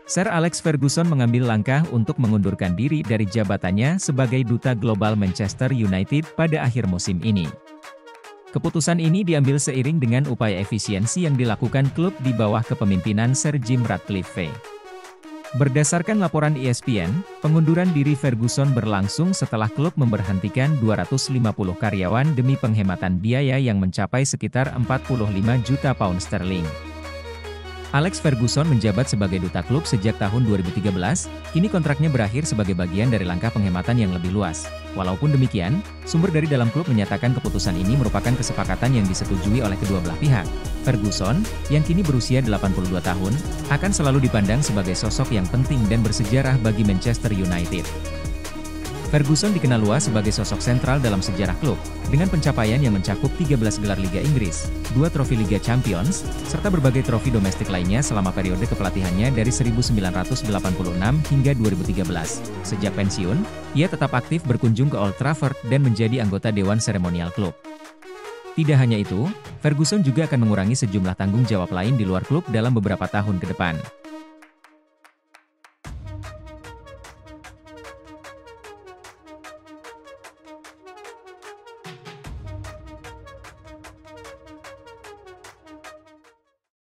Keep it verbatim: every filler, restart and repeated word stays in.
Sir Alex Ferguson mengambil langkah untuk mengundurkan diri dari jabatannya sebagai Duta Global Manchester United pada akhir musim ini. Keputusan ini diambil seiring dengan upaya efisiensi yang dilakukan klub di bawah kepemimpinan Sir Jim Ratcliffe. Berdasarkan laporan E S P N, pengunduran diri Ferguson berlangsung setelah klub memberhentikan dua ratus lima puluh karyawan demi penghematan biaya yang mencapai sekitar empat puluh lima juta pound sterling. Alex Ferguson menjabat sebagai duta klub sejak tahun dua ribu tiga belas, kini kontraknya berakhir sebagai bagian dari langkah penghematan yang lebih luas. Walaupun demikian, sumber dari dalam klub menyatakan keputusan ini merupakan kesepakatan yang disetujui oleh kedua belah pihak. Ferguson, yang kini berusia delapan puluh dua tahun, akan selalu dipandang sebagai sosok yang penting dan bersejarah bagi Manchester United. Ferguson dikenal luas sebagai sosok sentral dalam sejarah klub, dengan pencapaian yang mencakup tiga belas gelar Liga Inggris, dua trofi Liga Champions, serta berbagai trofi domestik lainnya selama periode kepelatihannya dari seribu sembilan ratus delapan puluh enam hingga dua ribu tiga belas. Sejak pensiun, ia tetap aktif berkunjung ke Old Trafford dan menjadi anggota Dewan Seremonial klub. Tidak hanya itu, Ferguson juga akan mengurangi sejumlah tanggung jawab lain di luar klub dalam beberapa tahun ke depan.